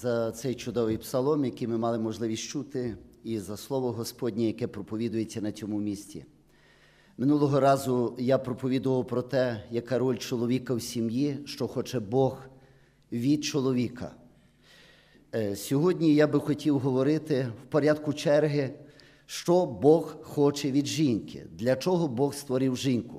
за цей чудовий псалом, який ми мали можливість чути, і за Слово Господнє, яке проповідується на цьому місці. Минулого разу я проповідував про те, яка роль чоловіка в сім'ї, що хоче Бог від чоловіка. Сьогодні я би хотів говорити в порядку черги, що Бог хоче від жінки, для чого Бог створив жінку.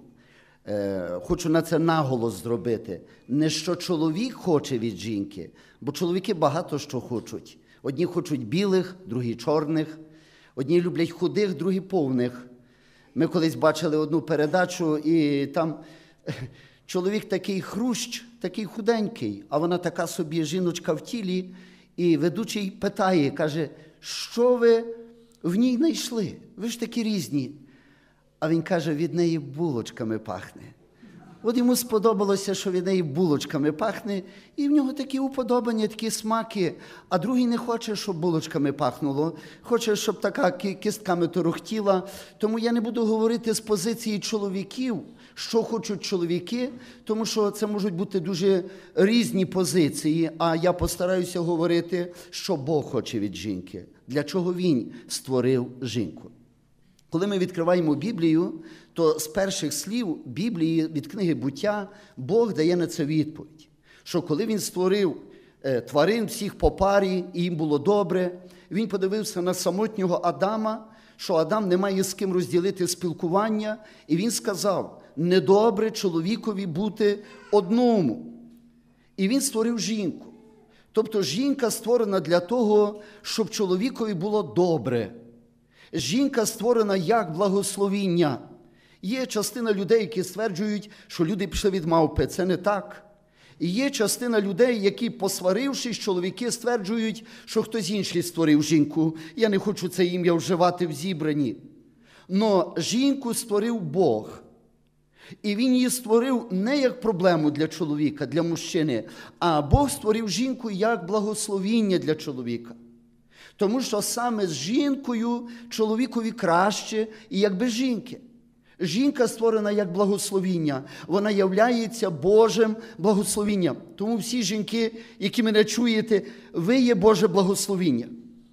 Хочу на це наголос зробити. Не що чоловік хоче від жінки, бо чоловіки багато що хочуть. Одні хочуть білих, другі чорних, одні люблять худих, другі повних. Ми колись бачили одну передачу, і там чоловік такий хрущ, такий худенький, а вона така собі жіночка в тілі, і ведучий питає, каже, що ви в ній знайшли? Ви ж такі різні. А він каже, від неї булочками пахне. От йому сподобалося, що від неї булочками пахне, і в нього такі уподобання, такі смаки. А другий не хоче, щоб булочками пахнуло, хоче, щоб така кістками торохтіла. Тому я не буду говорити з позиції чоловіків, що хочуть чоловіки, тому що це можуть бути дуже різні позиції, а я постараюся говорити, що Бог хоче від жінки, для чого Він створив жінку. Коли ми відкриваємо Біблію, то з перших слів Біблії від книги «Буття» Бог дає на це відповідь, що коли Він створив тварин всіх по парі, і їм було добре, Він подивився на самотнього Адама, що Адам не має з ким розділити спілкування, і Він сказав, недобре чоловікові бути одному. І Він створив жінку. Тобто жінка створена для того, щоб чоловікові було добре. Жінка створена як благословіння. Є частина людей, які стверджують, що люди пішли від мавпи. Це не так. І є частина людей, які, посварившись, чоловіки стверджують, що хтось інший створив жінку. Я не хочу це ім'я вживати в зібранні. Но жінку створив Бог. І Він її створив не як проблему для чоловіка, для мужчини, а Бог створив жінку як благословіння для чоловіка. Тому що саме з жінкою чоловікові краще і як без жінки. Жінка створена як благословіння. Вона являється Божим благословінням. Тому всі жінки, які мене чуєте, ви є Боже благословіння.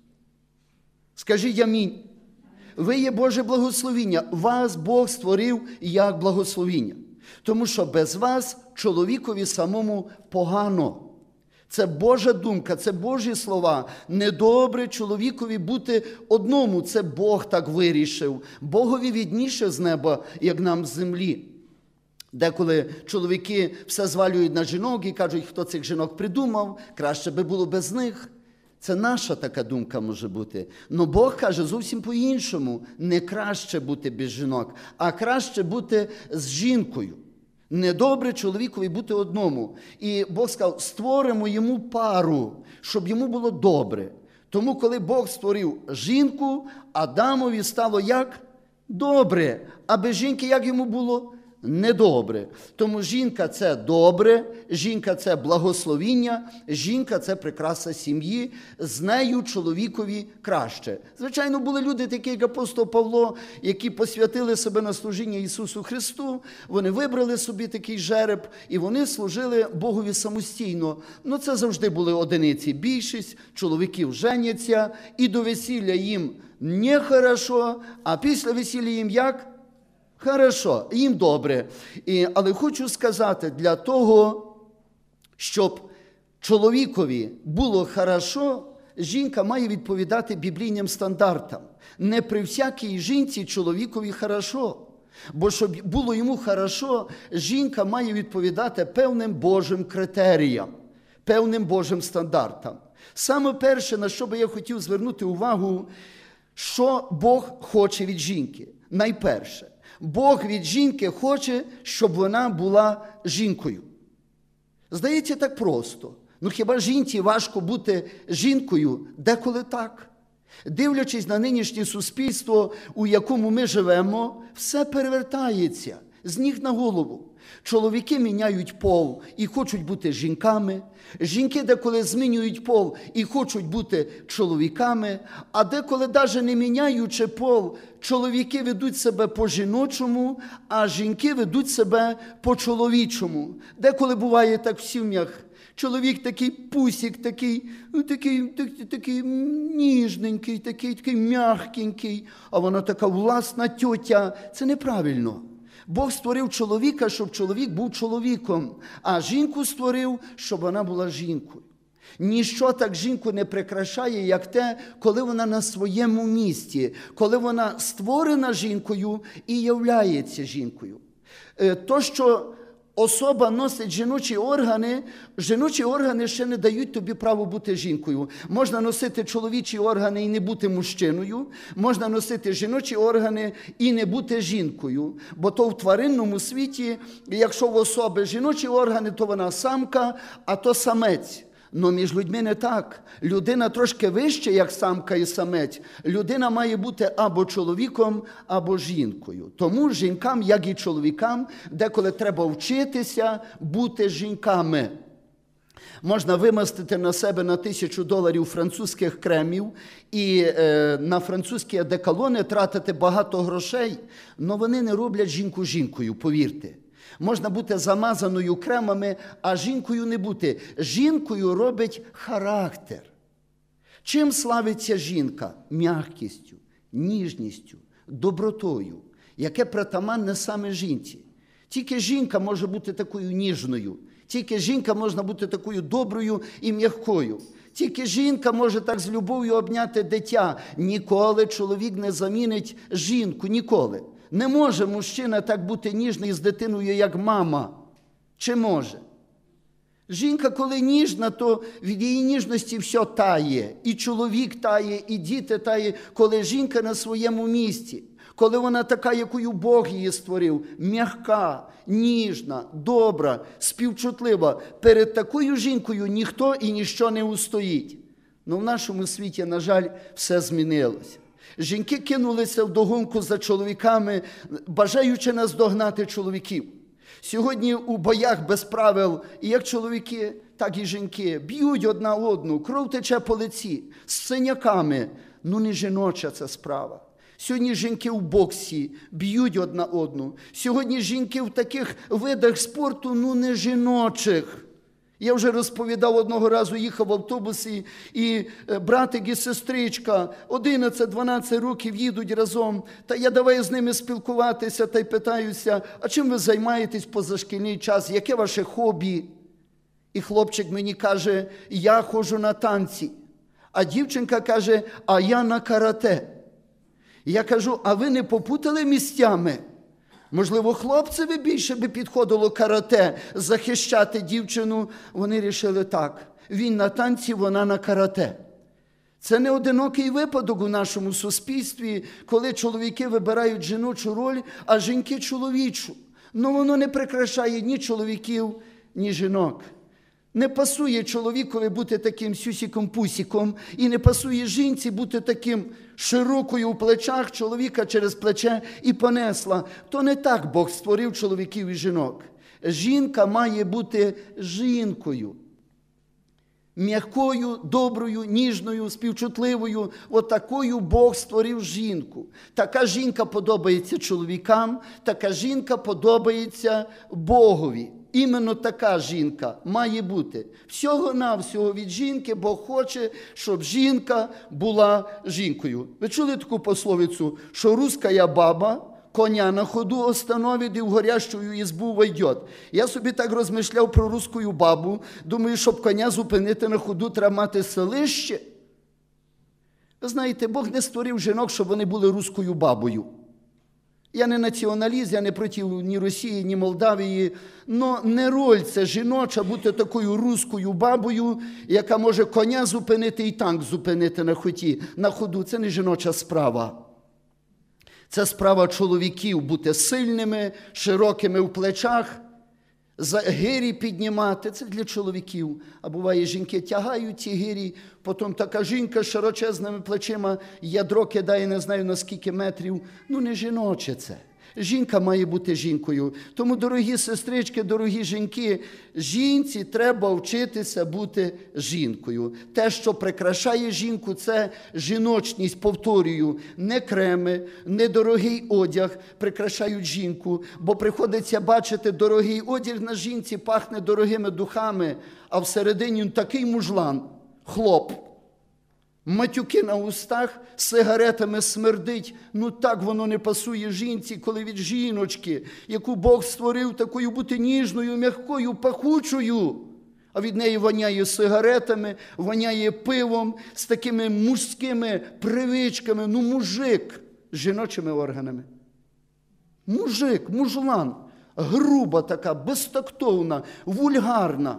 Скажіть амінь. Ви є Боже благословіння. Вас Бог створив як благословіння. Тому що без вас чоловікові самому погано. Це Божа думка, це Божі слова. Недобре чоловікові бути одному. Це Бог так вирішив. Богові відніше з неба, як нам з землі. Деколи чоловіки все звалюють на жінок і кажуть, хто цих жінок придумав, краще би було без них. Це наша така думка може бути. Но Бог каже зовсім по-іншому. Не краще бути без жінок, а краще бути з жінкою. Недобре чоловікові бути одному. І Бог сказав, створимо йому пару, щоб йому було добре. Тому, коли Бог створив жінку, Адамові стало як? Добре. А без жінки як йому було? Недобре. Тому жінка – це добре, жінка – це благословіння, жінка – це прикраса сім'ї, з нею чоловікові краще. Звичайно, були люди, такі як апостол Павло, які посвятили себе на служіння Ісусу Христу, вони вибрали собі такий жереб, і вони служили Богові самостійно. Ну, це завжди були одиниці. Більшість чоловіків женяться, і до весілля їм не хорошо, а після весілля їм як? Хорошо, їм добре. Але хочу сказати, для того, щоб чоловікові було хорошо, жінка має відповідати біблійним стандартам. Не при всякій жінці чоловікові хорошо. Бо щоб було йому хорошо, жінка має відповідати певним Божим критеріям, певним Божим стандартам. Саме перше, на що би я хотів звернути увагу, що Бог хоче від жінки. Найперше. Бог від жінки хоче, щоб вона була жінкою. Здається, так просто. Ну хіба жінці важко бути жінкою? Деколи так. Дивлячись на нинішнє суспільство, у якому ми живемо, все перевертається з ніг на голову. Чоловіки міняють пол і хочуть бути жінками. Жінки деколи змінюють пол і хочуть бути чоловіками. А деколи, навіть не міняючи пол, чоловіки ведуть себе по-жіночому, а жінки ведуть себе по-чоловічому. Деколи буває так в сім'ях. Чоловік такий пусік, такий ніжненький, такий м'ягкенький, а вона така власна тьотя. Це неправильно. Бог створив чоловіка, щоб чоловік був чоловіком, а жінку створив, щоб вона була жінкою. Ніщо так жінку не прикрашає, як те, коли вона на своєму місці, коли вона створена жінкою і являється жінкою. То, що особа носить жіночі органи ще не дають тобі право бути жінкою. Можна носити чоловічі органи і не бути мужчиною, можна носити жіночі органи і не бути жінкою. Бо то в тваринному світі, якщо в особи жіночі органи, то вона самка, а то самець. Но між людьми не так. Людина трошки вище, як самка і самець. Людина має бути або чоловіком, або жінкою. Тому жінкам, як і чоловікам, деколи треба вчитися бути жінками. Можна вимастити на себе на $1000 французьких кремів і на французькі одеколони тратити багато грошей, але вони не роблять жінку жінкою, повірте. Можна бути замазаною кремами, а жінкою не бути. Жінкою робить характер. Чим славиться жінка? М'якістю, ніжністю, добротою, яке притаманне саме жінці. Тільки жінка може бути такою ніжною, тільки жінка може бути такою доброю і м'якою. Тільки жінка може так з любов'ю обняти дитя. Ніколи чоловік не замінить жінку, ніколи. Не може мужчина так бути ніжний з дитиною, як мама. Чи може? Жінка, коли ніжна, то від її ніжності все тає. І чоловік тає, і діти тає, коли жінка на своєму місці. Коли вона така, якою Бог її створив, м'яка, ніжна, добра, співчутлива. Перед такою жінкою ніхто і ніщо не устоїть. Но в нашому світі, на жаль, все змінилося. Жінки кинулися вдогонку за чоловіками, бажаючи наздогнати чоловіків. Сьогодні у боях без правил, і як чоловіки, так і жінки, б'ють одна одну, кров тече по лиці, з синяками. Ну не жіноча це справа. Сьогодні жінки в боксі б'ють одна одну. Сьогодні жінки в таких видах спорту, ну не жіночих. Я вже розповідав, одного разу їхав в автобусі, і братик і сестричка 11-12 років їдуть разом. Та я давай з ними спілкуватися та й питаюся, а чим ви займаєтесь позашкільний час, яке ваше хобі? І хлопчик мені каже, я ходжу на танці. А дівчинка каже, а я на карате. Я кажу, а ви не попутали місцями? Можливо, хлопцеві більше би підходило карате, захищати дівчину. Вони рішили так. Він на танці, вона на карате. Це не одинокий випадок у нашому суспільстві, коли чоловіки вибирають жіночу роль, а жінки – чоловічу. Ну, воно не прикрашає ні чоловіків, ні жінок. Не пасує чоловікові бути таким сюсіком-пусіком, і не пасує жінці бути таким широкою у плечах, чоловіка через плече і понесла. То не так Бог створив чоловіків і жінок. Жінка має бути жінкою. М'якою, доброю, ніжною, співчутливою. Отакою Бог створив жінку. Така жінка подобається чоловікам, така жінка подобається Богові. Іменно така жінка має бути. Всього-навсього від жінки Бог хоче, щоб жінка була жінкою. Ви чули таку пословицю, що русская баба коня на ходу остановить і в горящую избу войдет. Я собі так розмишляв про русскую бабу. Думаю, щоб коня зупинити на ходу, треба мати селище. Ви знаєте, Бог не створив жінок, щоб вони були русскою бабою. Я не націоналіст, я не проти ні Росії, ні Молдавії, но не роль це жіноча бути такою русскою бабою, яка може коня зупинити і танк зупинити на ходу. Це не жіноча справа. Це справа чоловіків бути сильними, широкими в плечах, за гирі піднімати. Це для чоловіків. А буває, жінки тягають ці гирі, потім така жінка з широчезними плечима ядро кидає не знаю на скільки метрів. Ну не жіноче це. Жінка має бути жінкою. Тому, дорогі сестрички, дорогі жінки, жінці треба вчитися бути жінкою. Те, що прикрашає жінку, це жіночність, повторюю, не креми, не дорогий одяг прикрашають жінку, бо приходиться бачити, дорогий одяг на жінці пахне дорогими духами, а всередині такий мужлан, хлоп. Матюки на устах, сигаретами смердить. Так воно не пасує жінці, коли від жіночки, яку Бог створив такою бути ніжною, м'якою, пахучою, а від неї воняє сигаретами, воняє пивом, з такими мужськими привичками. Мужик з жіночими органами. Мужик, мужлан, груба така, безтактовна, вульгарна.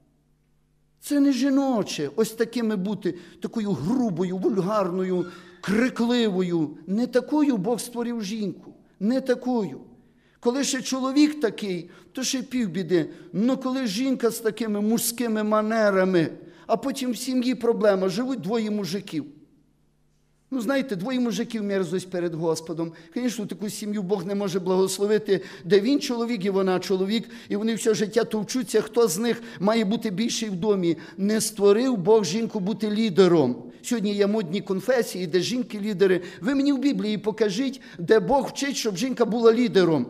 Це не жіноче, ось такими бути, такою грубою, вульгарною, крикливою. Не такою Бог створив жінку, не такою. Коли ще чоловік такий, то ще півбіди. Коли жінка з такими мужськими манерами, а потім в сім'ї проблема, живуть двоє мужиків. Знаєте, двоє мужиків мерзость перед Господом. Звісно, таку сім'ю Бог не може благословити, де він чоловік і вона чоловік, і вони все життя товчуться, хто з них має бути більший в домі. Не створив Бог жінку бути лідером. Сьогодні є модні конфесії, де жінки-лідери. Ви мені в Біблії покажіть, де Бог вчить, щоб жінка була лідером.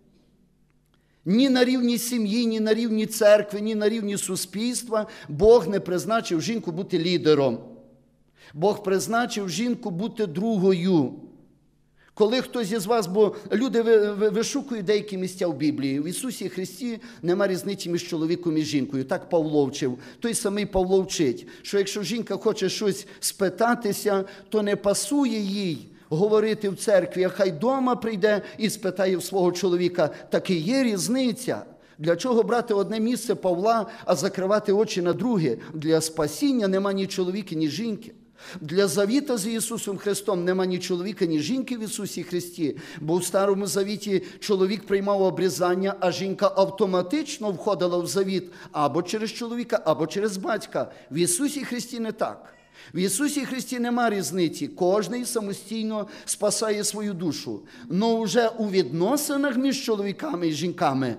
Ні на рівні сім'ї, ні на рівні церкви, ні на рівні суспільства Бог не призначив жінку бути лідером. Бог призначив жінку бути другою. Коли хтось із вас, бо люди вишукують деякі місця в Біблії, в Ісусі Христі нема різниці між чоловіком і жінкою. Так Павло вчив. Той самий Павло вчить, що якщо жінка хоче щось спитатися, то не пасує їй говорити в церкві, а хай дома прийде і спитає в свого чоловіка. Так і є різниця. Для чого брати одне місце Павла, а закривати очі на друге? Для спасіння нема ні чоловіка, ні жінки. Для завіта з Ісусом Христом нема ні чоловіка, ні жінки в Ісусі Христі, бо в Старому Завіті чоловік приймав обрізання, а жінка автоматично входила в завіт або через чоловіка, або через батька. В Ісусі Христі не так. В Ісусі Христі нема різниці. Кожний самостійно спасає свою душу. Но вже у відносинах між чоловіками і жінками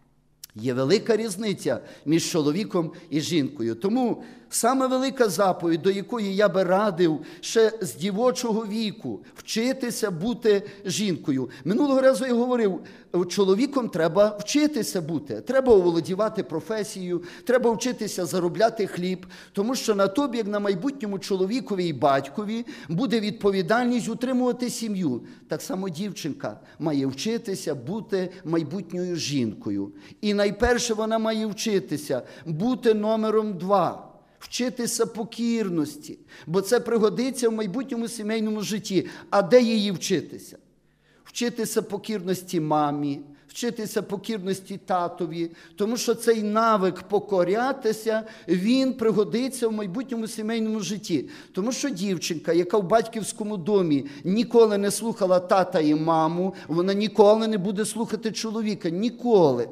є велика різниця між чоловіком і жінкою. Тому саме велика заповідь, до якої я би радив ще з дівочого віку, вчитися бути жінкою. Минулого разу я говорив, чоловіком треба вчитися бути, треба оволодівати професією, треба вчитися заробляти хліб, тому що на тобі, як на майбутньому чоловікові і батькові, буде відповідальність утримувати сім'ю. Так само дівчинка має вчитися бути майбутньою жінкою. І найперше вона має вчитися бути номером 2. Вчитися покірності, бо це пригодиться в майбутньому сімейному житті. А де її вчитися? Вчитися покірності мамі, вчитися покірності татові, тому що цей навик покорятися, він пригодиться в майбутньому сімейному житті. Тому що дівчинка, яка в батьківському домі ніколи не слухала тата і маму, вона ніколи не буде слухати чоловіка. Ніколи.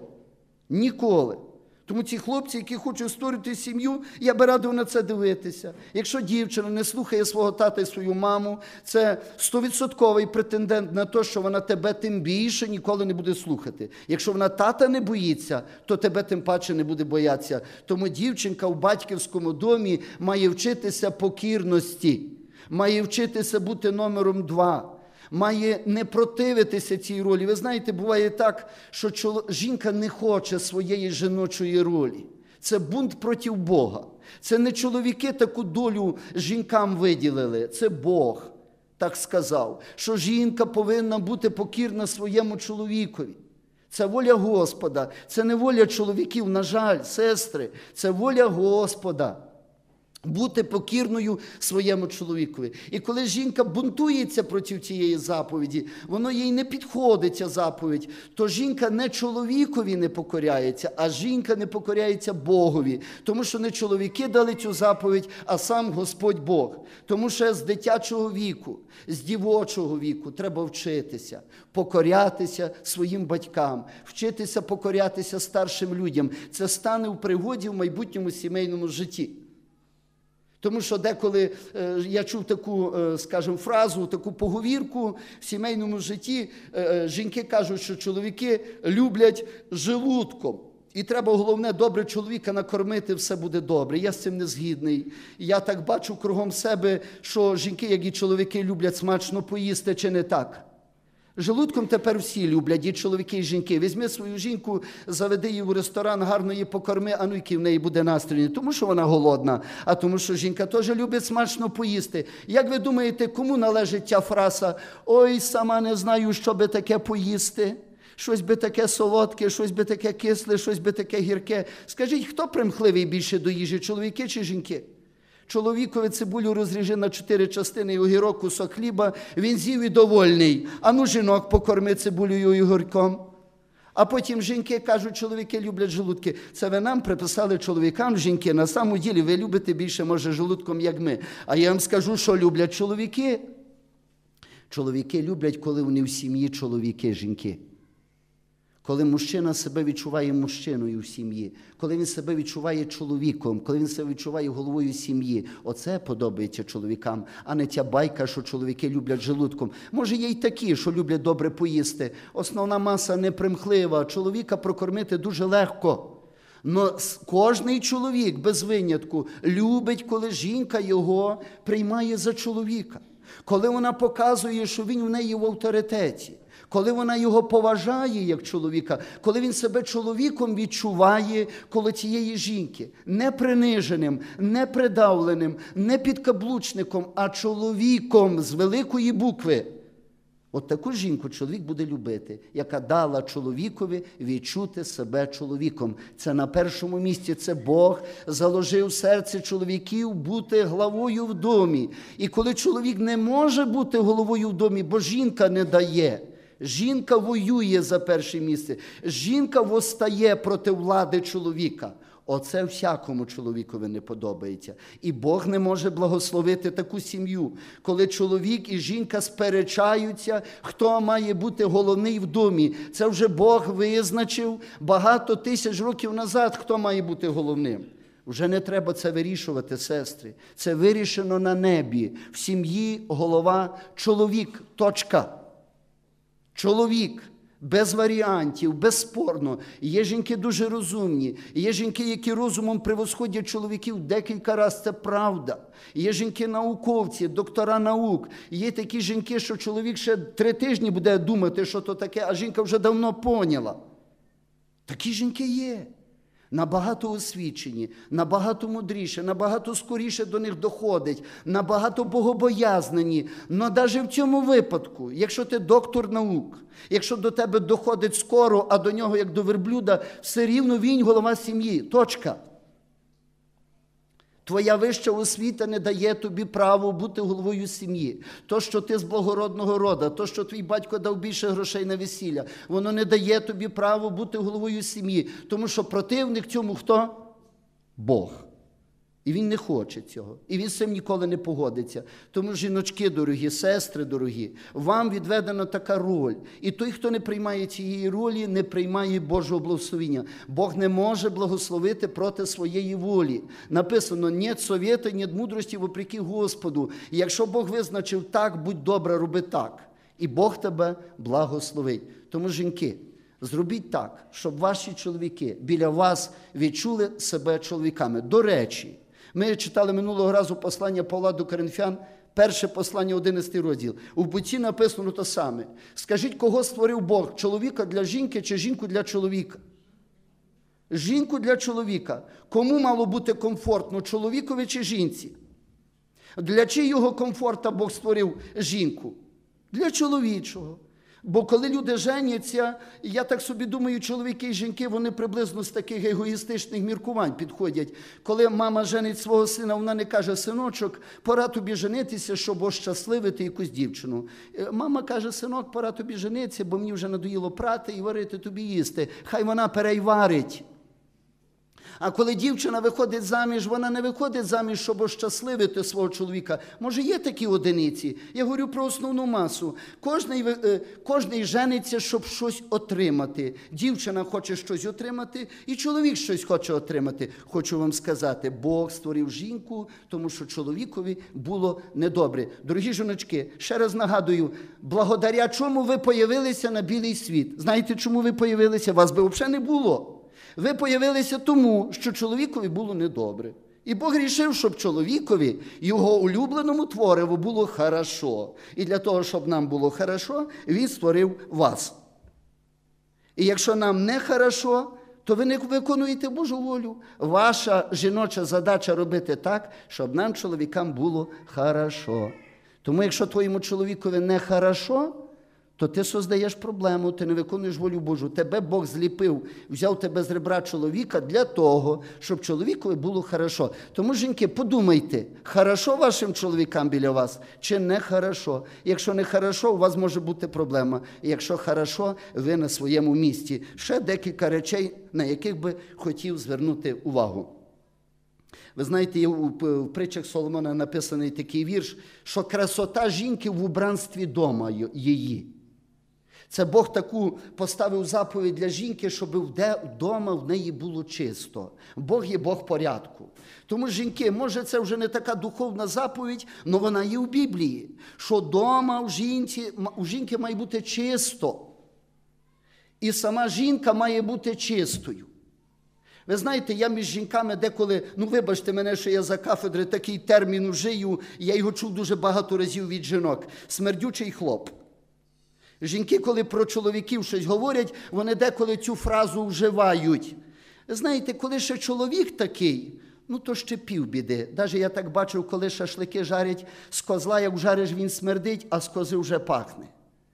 Ніколи. Тому ці хлопці, які хочуть створити сім'ю, я би радив на це дивитися. Якщо дівчина не слухає свого тата і свою маму, це 100% претендент на те, що вона тебе тим більше ніколи не буде слухати. Якщо вона тата не боїться, то тебе тим паче не буде боятися. Тому дівчинка в батьківському домі має вчитися покірності, має вчитися бути номером 2. Має не противитися цій ролі. Ви знаєте, буває так, що жінка не хоче своєї жіночої ролі. Це бунт проти Бога. Це не чоловіки таку долю жінкам виділили. Це Бог так сказав, що жінка повинна бути покірна своєму чоловікові. Це воля Господа. Це не воля чоловіків, на жаль, сестри. Це воля Господа. Бути покірною своєму чоловікові. І коли жінка бунтується проти цієї заповіді, воно їй не підходить ця заповідь, то жінка не чоловікові не покоряється, а жінка не покоряється Богові. Тому що не чоловіки дали цю заповідь, а сам Господь Бог. Тому що з дитячого віку, з дівочого віку треба вчитися, покорятися своїм батькам, вчитися покорятися старшим людям. Це стане в пригоді в майбутньому сімейному житті. Тому що деколи я чув таку, скажімо, фразу, таку поговірку в сімейному житті. Жінки кажуть, що чоловіки люблять желудком. І треба, головне, добре чоловіка накормити, все буде добре. Я з цим не згідний. Я так бачу кругом себе, що жінки, як і чоловіки, люблять смачно поїсти, чи не так? Желудком тепер всі люблять, і чоловіки, і жінки. Візьми свою жінку, заведи її в ресторан, гарно її покорми, а ну який в неї буде настрій. Не тому, що вона голодна, а тому, що жінка теж любить смачно поїсти. Як ви думаєте, кому належить ця фраза «Ой, сама не знаю, що би таке поїсти»? Щось би таке солодке, щось би таке кисле, щось би таке гірке. Скажіть, хто примхливий більше до їжі, чоловіки чи жінки? Чоловікові цибулю розріжи на 4 частини і огірок, кусок хліба, він з'їв і довольний. А ну жінок покорми цибулею і огірком. А потім жінки кажуть, чоловіки люблять желудки. Це ви нам приписали чоловікам, жінки. На самому ділі ви любите більше, може, желудком, як ми. А я вам скажу, що люблять чоловіки. Чоловіки люблять, коли вони в сім'ї чоловіки, жінки. Коли мужчина себе відчуває мужчиною в сім'ї, коли він себе відчуває чоловіком, коли він себе відчуває головою сім'ї. Оце подобається чоловікам, а не ця байка, що чоловіки люблять желудком. Може, є й такі, що люблять добре поїсти. Основна маса непримхлива, чоловіка прокормити дуже легко. Но кожний чоловік, без винятку, любить, коли жінка його приймає за чоловіка. Коли вона показує, що він у неї в авторитеті. Коли вона його поважає як чоловіка, коли він себе чоловіком відчуває коло цієї жінки. Не приниженим, не придавленим, не підкаблучником, а чоловіком з великої букви. От таку жінку чоловік буде любити, яка дала чоловікові відчути себе чоловіком. Це на першому місці, це Бог заложив в серці чоловіків бути главою в домі. І коли чоловік не може бути головою в домі, бо жінка не дає, жінка воює за перше місце, жінка восстає проти влади чоловіка. Оце всякому чоловікові не подобається. І Бог не може благословити таку сім'ю, коли чоловік і жінка сперечаються, хто має бути головний в домі. Це вже Бог визначив багато тисяч років назад, хто має бути головним. Вже не треба це вирішувати, сестри. Це вирішено на небі. В сім'ї голова чоловік. Точка. Чоловік. Без варіантів, безспорно. Є жінки дуже розумні. Є жінки, які розумом превосходять чоловіків декілька разів, це правда. Є жінки-науковці, доктора наук. Є такі жінки, що чоловік ще 3 тижні буде думати, що то таке, а жінка вже давно поняла. Такі жінки є. Набагато освічені, набагато мудріше, набагато скоріше до них доходить, набагато богобоязнені. Но навіть в цьому випадку, якщо ти доктор наук, якщо до тебе доходить скоро, а до нього, як до верблюда, все рівно він голова сім'ї. Точка. Твоя вища освіта не дає тобі право бути головою сім'ї. То, що ти з благородного роду, то, що твій батько дав більше грошей на весілля, воно не дає тобі право бути головою сім'ї. Тому що противник цьому хто? Бог. І він не хоче цього. І він з цим ніколи не погодиться. Тому, жіночки дорогі, сестри дорогі, вам відведена така роль. І той, хто не приймає цієї ролі, не приймає Божого благословення. Бог не може благословити проти своєї волі. Написано, «Нет совета, нет мудрості вопреки Господу». І якщо Бог визначив так, будь добра, роби так. І Бог тебе благословить. Тому, жінки, зробіть так, щоб ваші чоловіки біля вас відчули себе чоловіками. До речі, ми читали минулого разу послання Павла до Коринфян, перше послання, 11 розділ. У Бутті написано те саме. Скажіть, кого створив Бог? Чоловіка для жінки чи жінку для чоловіка? Жінку для чоловіка. Кому мало бути комфортно, чоловікові чи жінці? Для чийого комфорта Бог створив жінку? Для чоловічого. Бо коли люди женяться, я так собі думаю, чоловіки і жінки, вони приблизно з таких егоїстичних міркувань підходять. Коли мама женить свого сина, вона не каже, синочок, пора тобі женитися, щоб ощасливити якусь дівчину. Мама каже, синок, пора тобі женитися, бо мені вже надоїло прати і варити тобі їсти. Хай вона перейварить. А коли дівчина виходить заміж, вона не виходить заміж, щоб ощасливити свого чоловіка. Може, є такі одиниці? Я говорю про основну масу. Кожний жениться, щоб щось отримати. Дівчина хоче щось отримати, і чоловік щось хоче отримати. Хочу вам сказати, Бог створив жінку, тому що чоловікові було недобре. Дорогі жіночки, ще раз нагадую, благодаря чому ви появилися на білий світ? Знаєте, чому ви появилися? Вас би взагалі не було. Ви появилися тому, що чоловікові було недобре. І Бог рішив, щоб чоловікові, його улюбленому твориву, було хорошо. І для того, щоб нам було хорошо, Він створив вас. І якщо нам не хорошо, то ви не виконуєте Божу волю. Ваша жіноча задача робити так, щоб нам, чоловікам, було хорошо. Тому якщо твоєму чоловікові не хорошо, то ти создаєш проблему, ти не виконуєш волю Божу. Тебе Бог зліпив, взяв тебе з ребра чоловіка для того, щоб чоловікові було хорошо. Тому, жінки, подумайте, хорошо вашим чоловікам біля вас чи не хорошо? Якщо не хорошо, у вас може бути проблема. Якщо хорошо, ви на своєму місці. Ще декілька речей, на яких би хотів звернути увагу. Ви знаєте, в притчах Соломона написаний такий вірш, що красота жінки в убранстві дома її. Це Бог таку поставив заповідь для жінки, щоб вдома в неї було чисто. Бог є Бог порядку. Тому, жінки, може це вже не така духовна заповідь, але вона є в Біблії, що вдома у жінки має бути чисто. І сама жінка має бути чистою. Ви знаєте, я між жінками деколи, вибачте мене, що я за кафедри такий термін вжию, я його чув дуже багато разів від жінок. Смердючий хлоп. Жінки, коли про чоловіків щось говорять, вони деколи цю фразу вживають. Ви знаєте, коли ще чоловік такий, то ще півбіди. Навіть я так бачив, коли шашлики жарять з козла, як вжариш, він смердить, а з кози вже пахне.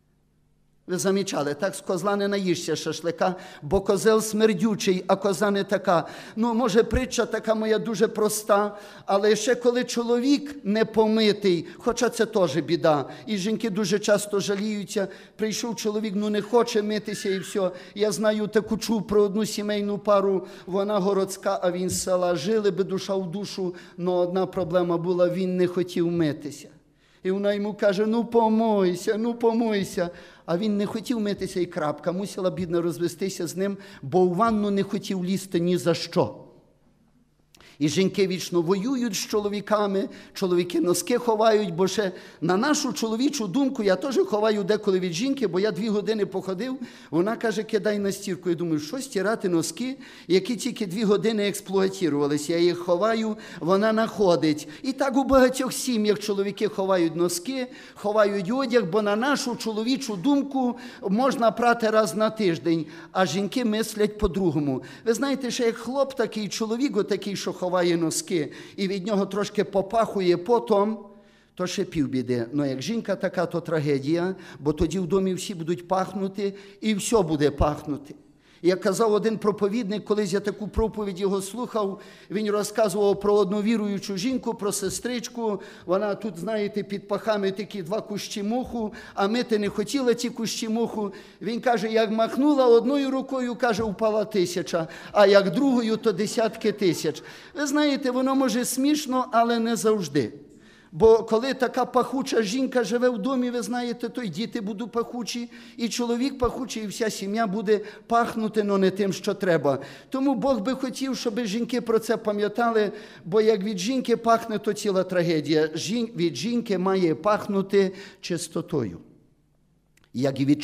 Ви замічали, так, з козла не наїшся шашлика, бо козел смердючий, а коза не така. Може, притча така моя дуже проста, але ще коли чоловік не помитий, хоча це теж біда, і жінки дуже часто жаліються, прийшов чоловік, не хоче митися і все. Я знаю, таку чув про одну сімейну пару, вона городська, а він з села. Жили би душа в душу, але одна проблема була, він не хотів митися. І вона йому каже, помойся. А він не хотів митися і крапка. Мусила, бідна, розвестися з ним, бо у ванну не хотів лізти ні за що. І жінки вічно воюють з чоловіками, чоловіки носки ховають, бо ще на нашу чоловічу думку я теж ховаю деколи від жінки, бо я 2 години походив, вона каже, кидай на стірку. Я думаю, що стирати носки, які тільки 2 години експлуатувалися. Я їх ховаю, вона находить. І так у багатьох сім'ях чоловіки ховають носки, ховають одяг, бо на нашу чоловічу думку можна прати раз на тиждень, а жінки мислять по-другому. Ви знаєте, що як хлоп такий, чоловік отакий, що ховає носки, і від нього трошки попахує потом, то ще півбіди. Але як жінка така, то трагедія, бо тоді в домі всі будуть пахнути, і все буде пахнути. Як казав один проповідник, колись я таку проповідь його слухав, він розказував про одну віруючу жінку, про сестричку, вона тут, знаєте, під пахами такі 2 кущі моху, а мити не хотіла ці кущі моху. Він каже, як махнула одною рукою, каже, впала 1000, а як другою, то десятки тисяч. Ви знаєте, воно може смішно, але не завжди. Бо коли така пахуча жінка живе в домі, ви знаєте, то й діти будуть пахучі, і чоловік пахучий, і вся сім'я буде пахнути, але не тим, що треба. Тому Бог би хотів, щоб жінки про це пам'ятали, бо як від жінки пахне, то ціла трагедія. Від жінки має пахнути чистотою, як і від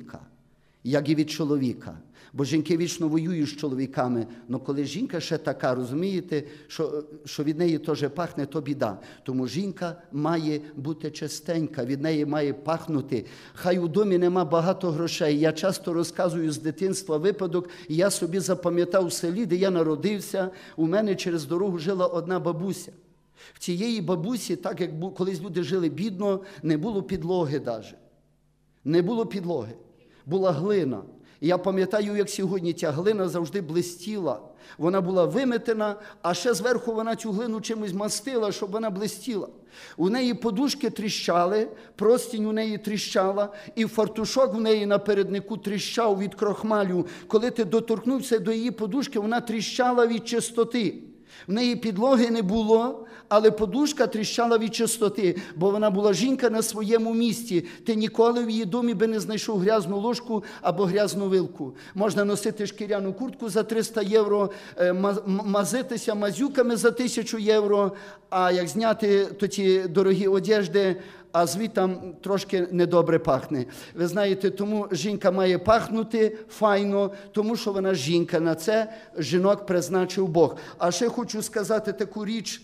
чоловіка. Бо жінки вічно воюють з чоловіками, але коли жінка ще така, розумієте, що від неї теж пахне, то біда. Тому жінка має бути чистенька, від неї має пахнути. Хай у домі нема багато грошей. Я часто розказую з дитинства випадок, я собі запам'ятав в селі, де я народився, у мене через дорогу жила одна бабуся. В цієї бабусі, так як колись люди жили бідно, не було підлоги навіть. Не було підлоги. Була глина. Я пам'ятаю, як сьогодні ця глина завжди блистіла. Вона була виметена, а ще зверху вона цю глину чимось мастила, щоб вона блистіла. У неї подушки тріщали, простінь у неї тріщала, і фартушок в неї на переднику тріщав від крохмалю. Коли ти доторкнувся до її подушки, вона тріщала від чистоти. В неї підлоги не було, але подушка тріщала від чистоти, бо вона була жінка на своєму місці. Ти ніколи в її домі би не знайшов грязну ложку або грязну вилку. Можна носити шкіряну куртку за 300 євро, мазитися мазюками за 1000 євро, а як зняти то ті дорогі одежди, а звідтам трошки недобре пахне. Ви знаєте, тому жінка має пахнути файно, тому що вона жінка. На це жінок призначив Бог. А ще хочу сказати таку річ,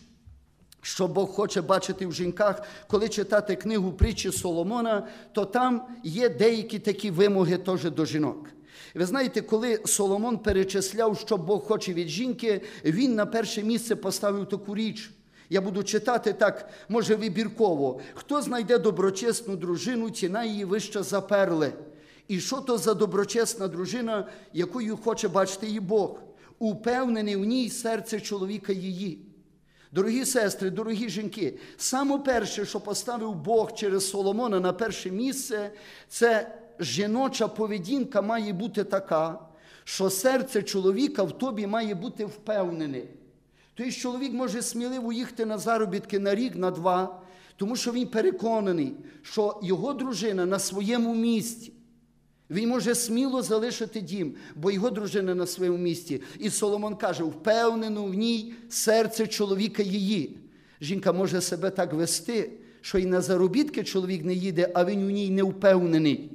що Бог хоче бачити в жінках. Коли читати книгу притчі Соломона, то там є деякі такі вимоги теж до жінок. Ви знаєте, коли Соломон перечисляв, що Бог хоче від жінки, він на перше місце поставив таку річ. Я буду читати так, може, вибірково. Хто знайде доброчесну дружину, ціна її вища за перли. І що то за доброчесна дружина, якою хоче бачити її Бог? Упевнений в ній серце чоловіка її. Дорогі сестри, дорогі жінки, саме перше, що поставив Бог через Соломона на перше місце, це жіноча поведінка має бути така, що серце чоловіка в тобі має бути впевнене. Тобто чоловік може сміливо їхати на заробітки на рік, на 2, тому що він переконаний, що його дружина на своєму місці. Він може сміло залишити дім, бо його дружина на своєму місці. І Соломон каже, впевнено в ній серце чоловіка її. Жінка може себе так вести, що і на заробітки чоловік не їде, а він у ній не впевнений.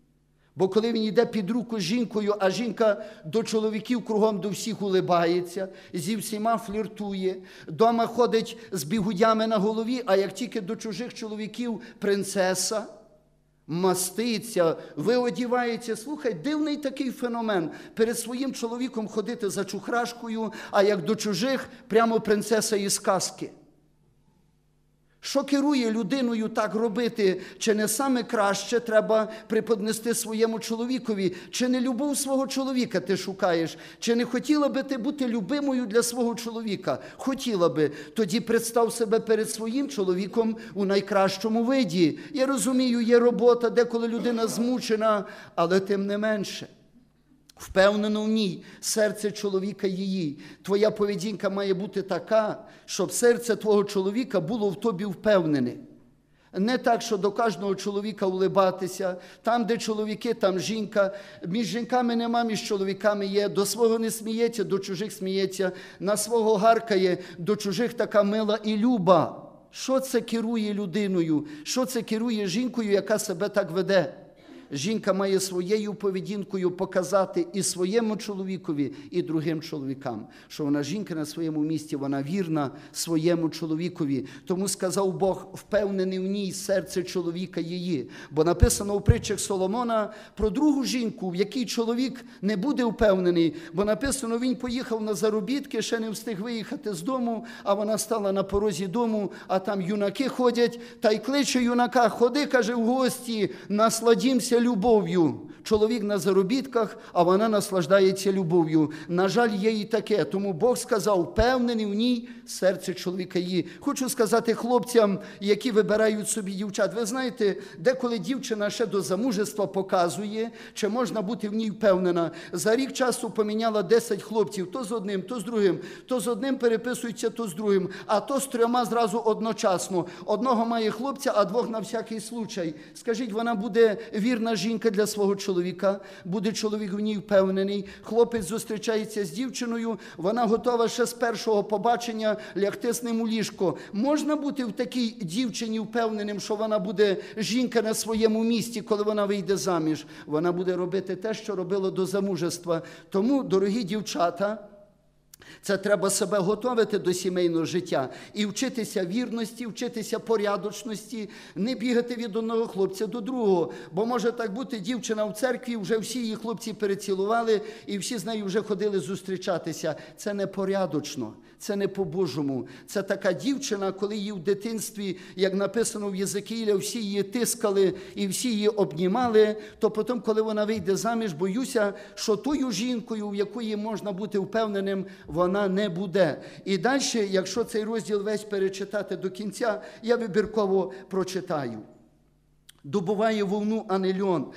Бо коли він йде під руку з жінкою, а жінка до чоловіків кругом до всіх улибається, зі всіма фліртує, дома ходить з бігудями на голові, а як тільки до чужих чоловіків принцеса, маститься, виодівається. Слухай, дивний такий феномен. Перед своїм чоловіком ходити за чухрашкою, а як до чужих, прямо принцеса із казки. Що керує людиною так робити? Чи не саме краще треба преподнести своєму чоловікові? Чи не любов свого чоловіка ти шукаєш? Чи не хотіла би ти бути любимою для свого чоловіка? Хотіла би. Тоді представ себе перед своїм чоловіком у найкращому виді. Я розумію, є робота, деколи людина змучена, але тим не менше. Впевнено в ній серце чоловіка її. Твоя поведінка має бути така, щоб серце твого чоловіка було в тобі впевнене. Не так, що до кожного чоловіка улибатися. Там, де чоловіки, там жінка. Між жінками нема, між чоловіками є. До свого не сміється, до чужих сміється. На свого гаркає, до чужих така мила і люба. Що це керує людиною? Що це керує жінкою, яка себе так веде? Жінка має своєю поведінкою показати і своєму чоловікові, і другим чоловікам, що вона жінка на своєму місці, вона вірна своєму чоловікові. Тому сказав Бог, впевнений в ній серце чоловіка її. Бо написано у притчах Соломона про другу жінку, в якій чоловік не буде впевнений. Бо написано, він поїхав на заробітки, ще не встиг виїхати з дому, а вона стала на порозі дому, а там юнаки ходять, та й кличе юнака, ходи, каже, в гості, насладімся любов'ю. Чоловік на заробітках, а вона наслаждається любов'ю. На жаль, є і таке. Тому Бог сказав, впевнений в ній серце чоловіка її. Хочу сказати хлопцям, які вибирають собі дівчат. Ви знаєте, деколи дівчина ще до замужества показує, чи можна бути в ній впевнена. За рік часу поміняла 10 хлопців. То з одним, то з другим. То з одним переписується, то з другим. А то з 3 зразу одночасно. Одного має хлопця, а 2 на всякий случай. Скажіть, вона буде вірна жінка для свого чоловіка? Буде чоловік в ній впевнений? Хлопець зустрічається з дівчиною, вона готова ще з першого побачення лягти з ним у ліжко. Можна бути в такій дівчині впевненим, що вона буде жінка на своєму місці, коли вона вийде заміж? Вона буде робити те, що робила до замужества. Тому, дорогі дівчата, Це треба себе готувати до сімейного життя і вчитися вірності, вчитися порядочності, не бігати від одного хлопця до другого. Бо може так бути, дівчина в церкві, вже всі її хлопці перецілували і всі з нею вже ходили зустрічатися. Це непорядочно, це не по-божому. Це така дівчина, коли її в дитинстві, як написано в Єзекіїля, всі її тискали і всі її обнімали, то потім, коли вона вийде заміж, боюся, що тою жінкою, в якої можна бути впевненим, вона не буде. І далі, якщо цей розділ весь перечитати до кінця, я вибірково прочитаю. Добуває вовну, а не льон.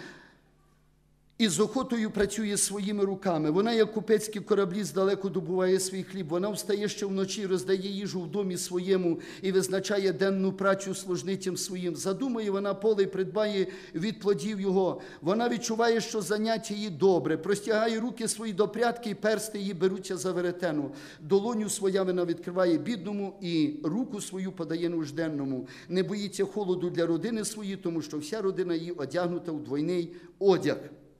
І з охотою працює своїми руками. Вона, як купецькі кораблі, здалеку добуває свій хліб. Вона встає ще вночі, роздає їжу в домі своєму і визначає денну працю служницям своїм. Задумає вона поле і придбає від плодів його. Вона відчуває, що заняття її добре. Простягає руки свої до прядки, і персти її беруться за веретену. Долоню своя вона відкриває бідному і руку свою подає нужденному. Не боїться холоду для родини своєї, тому що вся родина її одягнута у двойний одяг.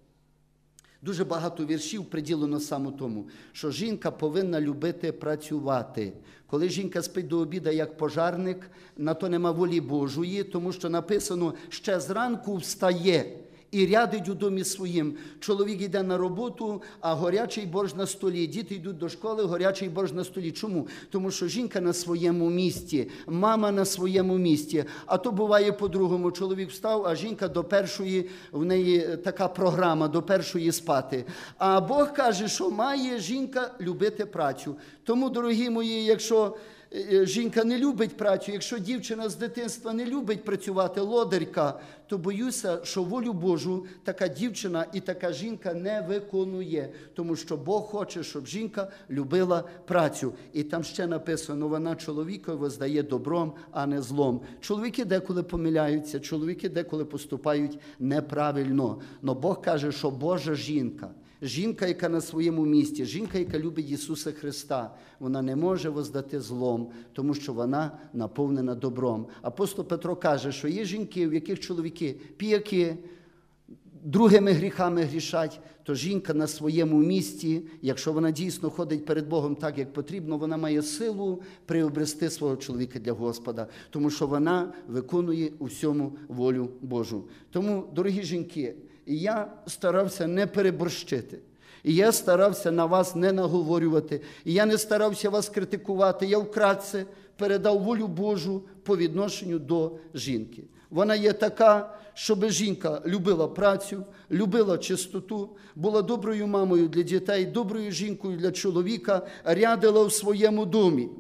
Дуже багато віршів приділено саме тому, що жінка повинна любити працювати. Коли жінка спить до обіду як пожарник, на то нема волі Божої, тому що написано, ще зранку встає і рядить у домі своїм. Чоловік йде на роботу, а горячий борщ на столі. Діти йдуть до школи, горячий борщ на столі. Чому? Тому що жінка на своєму місці, мама на своєму місці. А то буває по-другому. Чоловік встав, а жінка до першої, в неї така програма, до першої спати. А Бог каже, що має жінка любити працю. Тому, дорогі мої, якщо жінка не любить працю, якщо дівчина з дитинства не любить працювати, лодерка, то боюся, що волю Божу така дівчина і така жінка не виконує, тому що Бог хоче, щоб жінка любила працю. І там ще написано, вона чоловікові воздає добром, а не злом. Чоловіки деколи помиляються, чоловіки деколи поступають неправильно. Но Бог каже, що Божа жінка, жінка, яка на своєму місці, жінка, яка любить Ісуса Христа, вона не може воздати злом, тому що вона наповнена добром. Апостол Петро каже, що є жінки, в яких чоловіки п'яки, другими гріхами грішать, то жінка на своєму місці, якщо вона дійсно ходить перед Богом так, як потрібно, вона має силу приобрести свого чоловіка для Господа, тому що вона виконує у всьому волю Божу. Тому, дорогі жінки, я старався не переборщити. І я старався на вас не наговорювати. І я не старався вас критикувати. Я вкратце передав волю Божу по відношенню до жінки. Вона є така, щоб жінка любила працю, любила чистоту, була доброю мамою для дітей, доброю жінкою для чоловіка, рядила в своєму домі.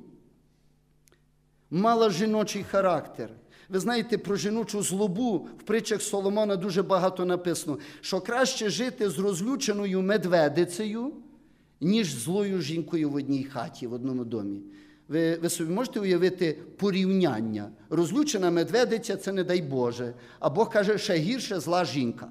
Мала жіночий характер. Ви знаєте, про жіночу злобу в притчах Соломона дуже багато написано, що краще жити з розлюченою медведицею, ніж злою жінкою в одній хаті, в одному домі. Ви собі можете уявити порівняння? Розлючена медведиця – це не дай Боже, а Бог каже, ще гірше зла жінка.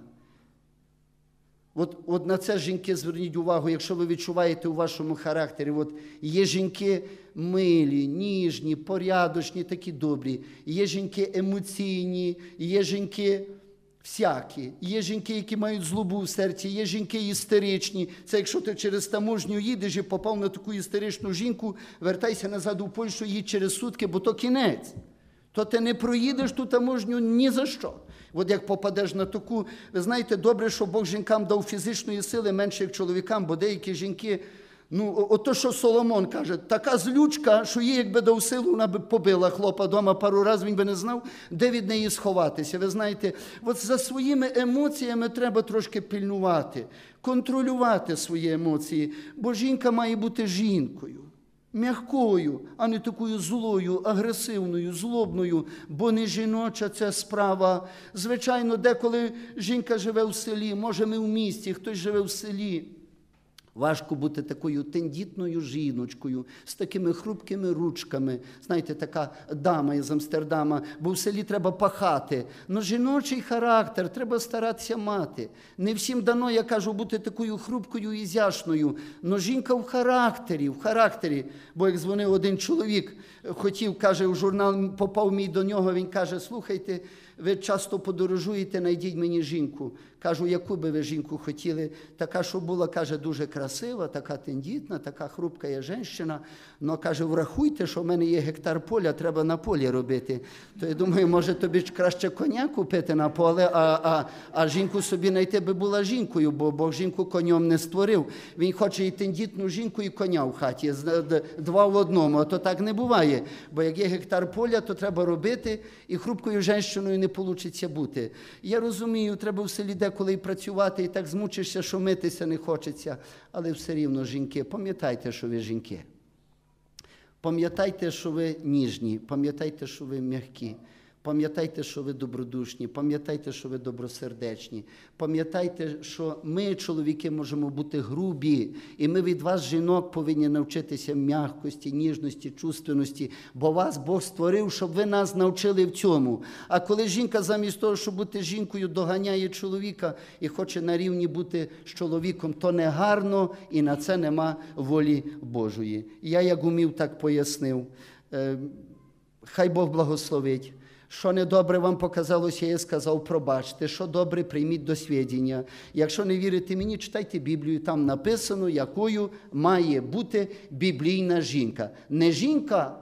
От на це, жінки, зверніть увагу, якщо ви відчуваєте у вашому характері, от є жінки милі, ніжні, порядочні, такі добрі, є жінки емоційні, є жінки всякі, є жінки, які мають злобу в серці, є жінки істеричні. Це якщо ти через таможню їдеш і попав на таку істеричну жінку, вертайся назад у Польщу, їдь через сутки, бо то кінець. То ти не проїдеш ту таможню ні за що. От як попадеш на таку, ви знаєте, добре, що Бог жінкам дав фізичної сили менше, як чоловікам, бо деякі жінки, ото, що Соломон каже, така злючка, що їй, якби дав силу, вона би побила хлопа вдома пару разів, він би не знав, де від неї сховатися. Ви знаєте, от за своїми емоціями треба трошки пильнувати, контролювати свої емоції, бо жінка має бути жінкою. М'якою, а не такою злою, агресивною, злобною, бо не жіноча ця справа. Звичайно, деколи жінка живе в селі, може ми в місті, хтось живе в селі. Важко бути такою тендітною жіночкою, з такими хрупкими ручками. Знаєте, така дама із Амстердама, бо в селі треба пахати. Но жіночий характер треба старатися мати. Не всім дано, я кажу, бути такою хрупкою і ізяшною. Но жінка в характері. Бо як дзвонив один чоловік, хотів, каже, в журнал, попав мій до нього, він каже, слухайте, ви часто подорожуєте, знайдіть мені жінку. Кажу, яку би ви жінку хотіли? Така, що була, каже, дуже красива, така тендітна, така хрупка є жінка. Ну, каже, врахуйте, що в мене є гектар поля, треба на полі робити. То я думаю, може тобі ж краще коня купити на поле, а жінку собі знайти би була жінкою, бо Бог жінку конем не створив. Він хоче і тендітну жінку, і коня в хаті, два в одному, а то так не буває. Бо як є гектар поля, то треба робити, і хрупкою жінкою не вийде бути. Я розумію, треба в селі деколи і працювати, і так змучишся, що митися не хочеться, але все рівно, жінки, пам'ятайте, що ви жінки. Пам'ятайте, що ви ніжні, пам'ятайте, що ви м'які. Пам'ятайте, що ви добродушні, пам'ятайте, що ви добросердечні, пам'ятайте, що ми, чоловіки, можемо бути грубі, і ми від вас, жінок, повинні навчитися м'якості, ніжності, чувственності, бо вас Бог створив, щоб ви нас навчили в цьому. А коли жінка замість того, щоб бути жінкою, доганяє чоловіка і хоче на рівні бути з чоловіком, то не гарно, і на це нема волі Божої. Я, як умів, так пояснив. Хай Бог благословить. Що недобре вам показалося, я сказав, пробачте. Що добре, прийміть до свідчення. Якщо не вірите мені, читайте Біблію. Там написано, якою має бути біблійна жінка. Не жінка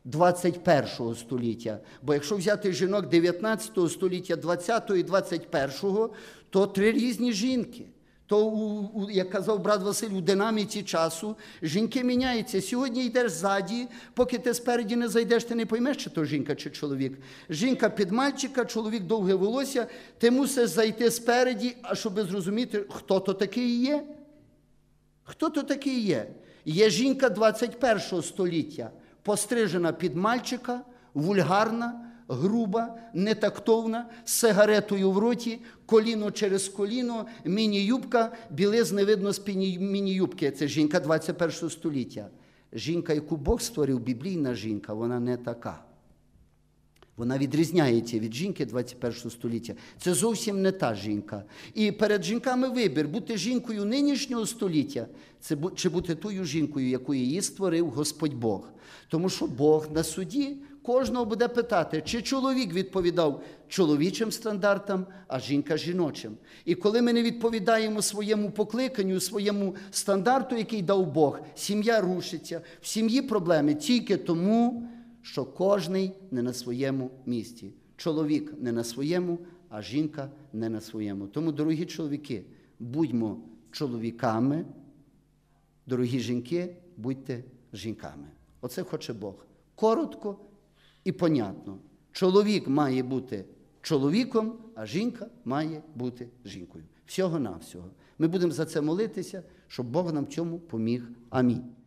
21 століття. Бо якщо взяти жінок 19 століття, 20 і 21, то три різні жінки. То, як казав брат Василь, у динаміці часу жінки міняються. Сьогодні йдеш ззаді, поки ти спереді не зайдеш, ти не поймеш, чи то жінка, чи чоловік. Жінка під мальчика, чоловік довге волосся, ти мусиш зайти спереді, а щоб зрозуміти, хто то такий є. Хто то такий є? Є жінка 21 століття, пострижена під мальчика, вульгарна, груба, нетактовна, з сигаретою в роті, коліно через коліно, міні-юбка, білиз не видно з міні-юбки. Це жінка 21 століття. Жінка, яку Бог створив, біблійна жінка, вона не така. Вона відрізняється від жінки 21 століття. Це зовсім не та жінка. І перед жінками вибір, бути жінкою нинішнього століття, чи бути тою жінкою, яку її створив Господь Бог. Тому що Бог на суді кожного буде питати, чи чоловік відповідав чоловічим стандартам, а жінка жіночим. І коли ми не відповідаємо своєму покликанню, своєму стандарту, який дав Бог, сім'я рушиться, в сім'ї проблеми тільки тому, що кожний не на своєму місці. Чоловік не на своєму, а жінка не на своєму. Тому, дорогі чоловіки, будьмо чоловіками, дорогі жінки, будьте жінками. Оце хоче Бог. Коротко і понятно. Чоловік має бути чоловіком, а жінка має бути жінкою. Всього-навсього. Ми будемо за це молитися, щоб Бог нам в цьому поміг. Амінь.